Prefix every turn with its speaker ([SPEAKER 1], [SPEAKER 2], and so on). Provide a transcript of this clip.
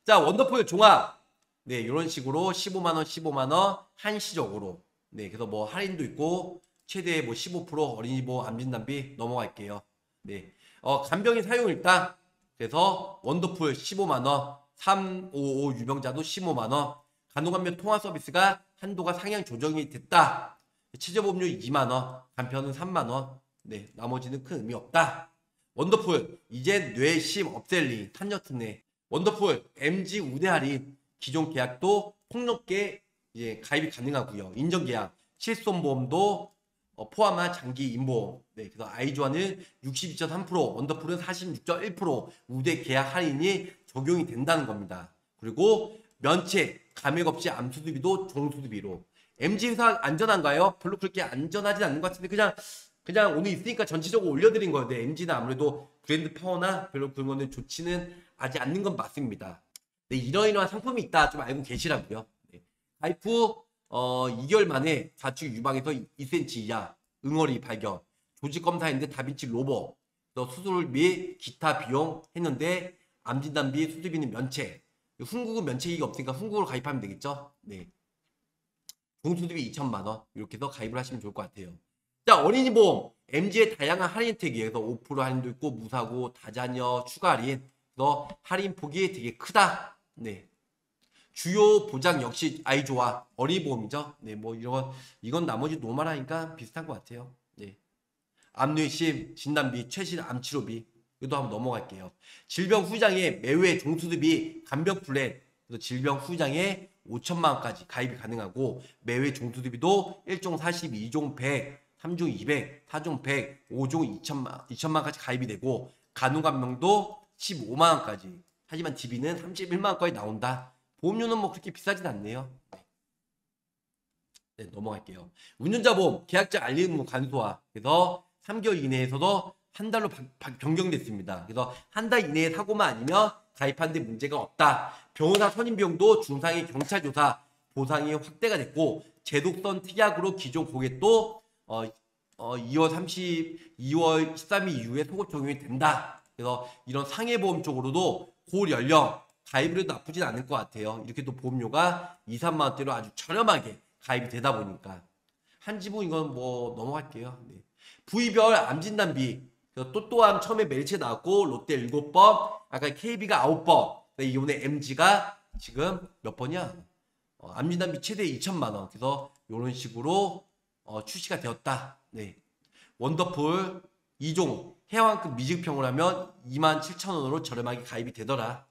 [SPEAKER 1] 자, 원더풀 종합. 네, 이런 식으로 15만원, 15만원 한시적으로. 네, 그래서 뭐 할인도 있고 최대 뭐 15% 어린이보험 암진단비 넘어갈게요. 네, 간병인 사용일당. 그래서 원더풀 15만원, 355 유병자도 15만원, 간호간병 통화 서비스가 한도가 상향 조정이 됐다. 치료보험료 2만원, 간편은 3만원. 네, 나머지는 큰 의미 없다. 원더풀 이제 뇌심 업셀링 탄저트네. 원더풀 MG 우대 할인 기존 계약도 폭넓게 이제 가입이 가능하고요. 인정 계약 실손보험도 포함한 장기 임보험. 네, 그래서 아이조아는 62.3%, 원더풀은 46.1% 우대 계약 할인이 적용이 된다는 겁니다. 그리고 면책 감액 없이 암수수비도 종수수비로. MG 회사 안전한가요? 별로 그렇게 안전하진 않는 것 같은데 그냥 오늘 있으니까 전체적으로 올려드린 거예요. MG는 아무래도 브랜드 파워나 별로 그런 거는 좋지는 아직 않는 건 맞습니다. 네, 이러이러한 상품이 있다 좀 알고 계시라고요. 네. 가입 후 2개월 만에 좌측 유방에서 2cm 이하 응어리 발견, 조직 검사했는데 다빈치 로버, 수술 및 기타 비용 했는데 암진단비 수술비는 면책. 훈국은 면책이 없으니까 훈국으로 가입하면 되겠죠. 네. 종수수비 2천만 원 이렇게 해서 가입을 하시면 좋을 것 같아요. 자, 어린이보험 MG의 다양한 할인 혜택이 그래서 5% 할인도 있고 무사고 다자녀 추가 할인. 그래서 할인 폭이 되게 크다. 네. 주요 보장 역시 아이조아 어린이보험이죠. 네, 뭐 이건 나머지 노멀하니까 비슷한 것 같아요. 네. 암뇌심 진단비 최신 암치료비 이것도 한번 넘어갈게요. 질병 후장에 매회 종수수비 간병 플랜 그래서 질병 후장에 5천만 원까지 가입이 가능하고 매회 종수수비도 1종 40, 2종 100, 3종 200, 4종 100, 5종 2천만 원까지 가입이 되고 간호간병도 15만 원까지. 하지만 DB는 31만 원까지 나온다. 보험료는 뭐 그렇게 비싸진 않네요. 네, 넘어갈게요. 운전자 보험 계약자 알림 의무 간소화. 그래서 3개월 이내에서도 한 달로 변경됐습니다. 그래서 한 달 이내에 사고만 아니면 가입한 데 문제가 없다. 변호사 선임 비용도 중상위 경찰 조사 보상이 확대가 됐고 제독선 특약으로 기존 고객도 2월 13일 이후에 소급 적용이 된다. 그래서 이런 상해보험 쪽으로도 고연령 가입을 해도 나쁘진 않을 것 같아요. 이렇게 또 보험료가 2, 3만 원대로 아주 저렴하게 가입이 되다 보니까 한지부 이건 뭐 넘어갈게요. 네. 부위별 암진단비 또또암 처음에 멜체 나왔고 롯데 7번 아까 KB가 9번 이번에 MG가 지금 몇 번이야? 암진단비 최대 2천만 원. 그래서 이런 식으로 출시가 되었다. 네. 원더풀 2종 해왕급 미증평을 하면 27,000원으로 저렴하게 가입이 되더라.